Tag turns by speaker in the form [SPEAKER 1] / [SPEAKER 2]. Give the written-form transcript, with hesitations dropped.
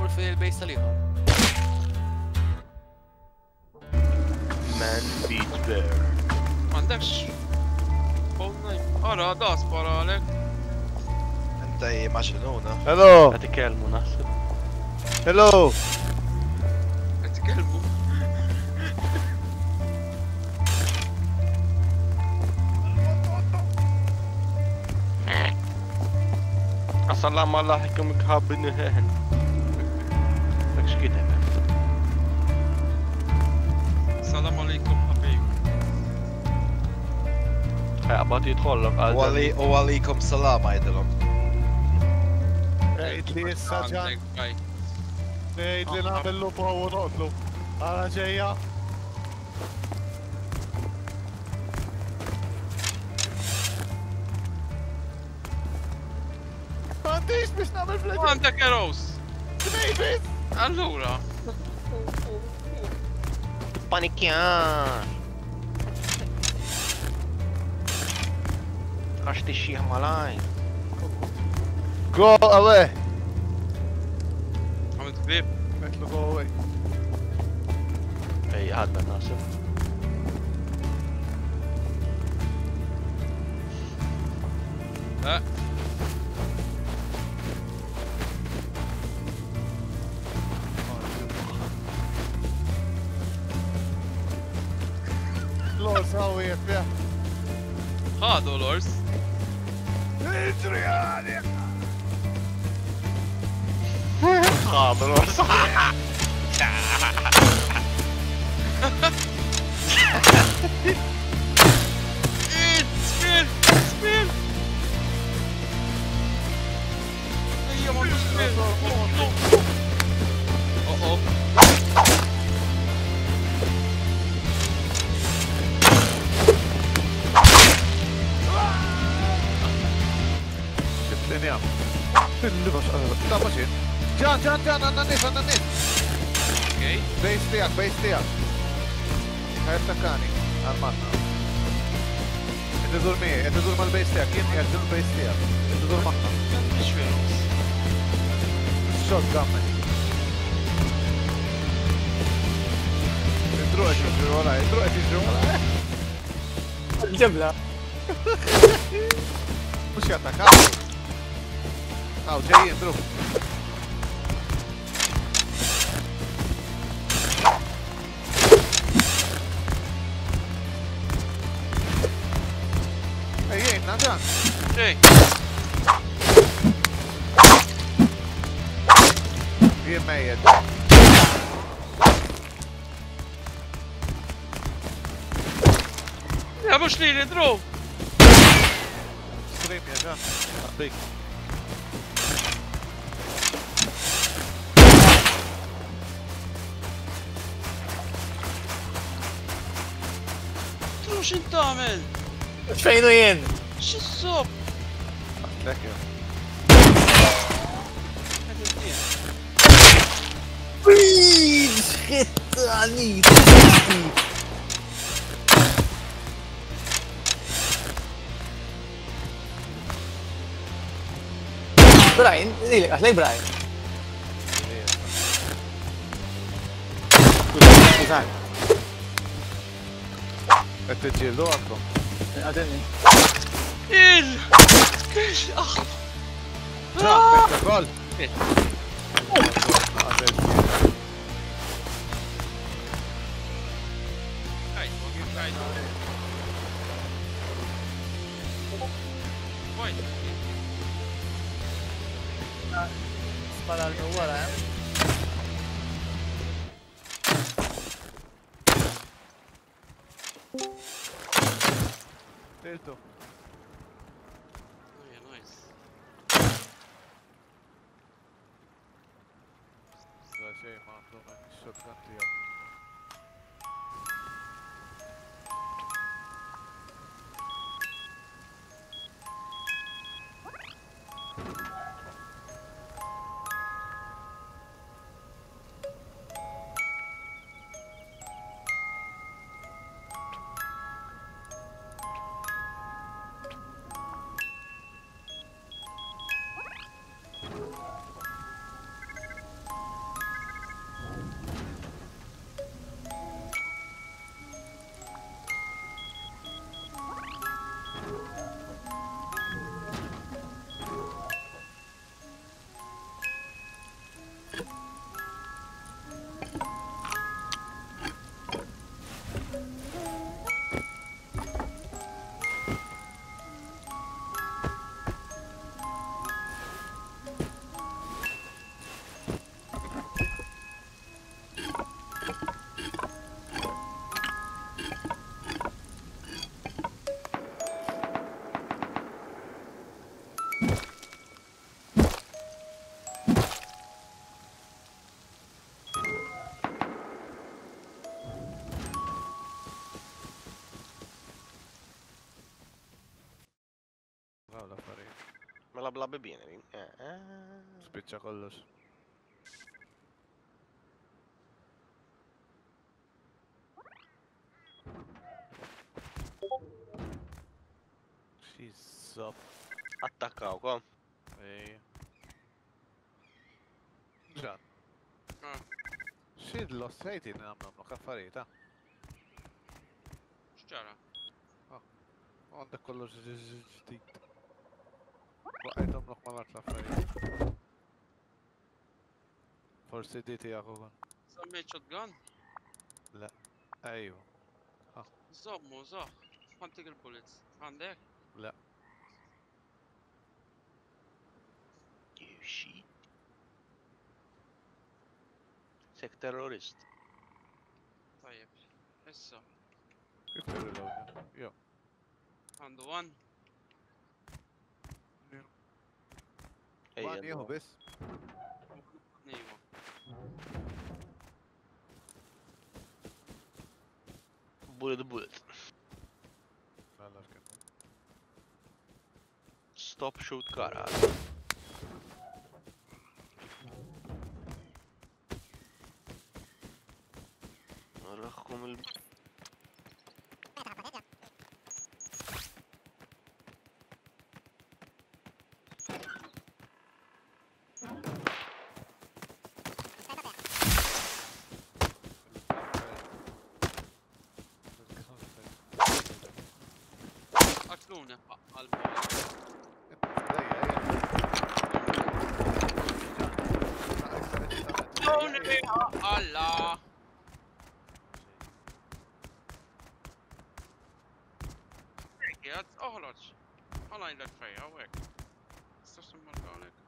[SPEAKER 1] fej il-bejs tal-ieħor.
[SPEAKER 2] Man beat bear.
[SPEAKER 3] M'għandekx. Ara, da spara għalek.
[SPEAKER 4] Enta maġnuna.
[SPEAKER 2] Hello! Għati kelmu naħseb. Hello!
[SPEAKER 3] Għet kelbu.
[SPEAKER 2] Assalamu alaikum ikħabbin ħeħen. Dak xkidem.
[SPEAKER 3] Salam alaikum ħabib.
[SPEAKER 2] Għabad jitħollok
[SPEAKER 4] U għalikom salama jidilom.
[SPEAKER 5] Ejt li issa ġan, ejt li nagħmlu po u noqtlu. Għala ġejja. Għandix biex nagħmel fleġi.
[SPEAKER 3] Għandek eros.
[SPEAKER 5] Tnejbis!
[SPEAKER 3] Allura.
[SPEAKER 2] Panikjan! Għax tixjieħ malaj.
[SPEAKER 5] Go away!
[SPEAKER 3] Għamilt bib.
[SPEAKER 5] Metlu go away.
[SPEAKER 2] Ej, għadna nasib.
[SPEAKER 5] Lors għawi jeffja.
[SPEAKER 3] ħadu lors.
[SPEAKER 5] Iġri għali!
[SPEAKER 2] Għadu l-ors.
[SPEAKER 3] Spil! Spil! Ejja ma spil! Oh.
[SPEAKER 5] Linja. Illi bax għadda. Ta' maċin. Ġan, għanna nis.
[SPEAKER 3] Okay.
[SPEAKER 5] Bejs tijak. Għajt takkani. Għal-manna. Id-dur mal-bejs tijak. Jien jgħaddu l-bejs tijak. Id-dur maħna.
[SPEAKER 3] Mux veros.
[SPEAKER 5] Xod gammen. Id-dru għet jiġru għala.
[SPEAKER 1] Ġebla.
[SPEAKER 5] Mux jattakar. Aw, ġejjien, dru. Ejjien, naġan.
[SPEAKER 3] Ej.
[SPEAKER 5] Jien mejjed.
[SPEAKER 3] Ja, mux li dru.
[SPEAKER 5] Stream, jaġan. Għabdik.
[SPEAKER 3] Dru xin tamel?
[SPEAKER 1] Fejnu jien?
[SPEAKER 3] Xissob?
[SPEAKER 5] Lekker.
[SPEAKER 1] Breed! Xittani! Brian, dilek, għaxlej Brian. Skużan.
[SPEAKER 5] Għed t-ġildu għadkom.
[SPEAKER 1] Għadini.
[SPEAKER 3] Kix,
[SPEAKER 5] Betta gol.
[SPEAKER 1] Spara l-għura,
[SPEAKER 5] Tiltu.
[SPEAKER 3] Nice.
[SPEAKER 5] Sta xej ma għandu men shotgun tijak.
[SPEAKER 2] bla bibien.
[SPEAKER 5] Spiċċa kollox. Xizzab.
[SPEAKER 2] Attakkaw, kom.
[SPEAKER 5] Ej. Ġan.
[SPEAKER 3] Ah.
[SPEAKER 5] Xid l-ossajti namlu kaffarieta.
[SPEAKER 3] X'ġara?
[SPEAKER 5] Għandek kollox ġdid. Waqajtom l malat l-affarijiet. Forsi di tijak u għan.
[SPEAKER 3] Sammejt shotgun?
[SPEAKER 5] Ejju.
[SPEAKER 3] Zommu, zoħ. Għantik il-bullets. Għandek?
[SPEAKER 5] Le.
[SPEAKER 2] You shit. Sek terrorist.
[SPEAKER 3] Tajjeb. Issa.
[SPEAKER 5] Kif t-reload? Jo.
[SPEAKER 3] Għandu one.
[SPEAKER 5] Għan jieħu bis.
[SPEAKER 3] Nejwa.
[SPEAKER 2] Bullet.
[SPEAKER 5] Mela kif.
[SPEAKER 2] Stop shoot kara. Raħkum il...
[SPEAKER 3] Akluna għal-bol. Allah! Jgħad, oħloċ. Għalajn l-fejja, għek. Stax n-margħalek.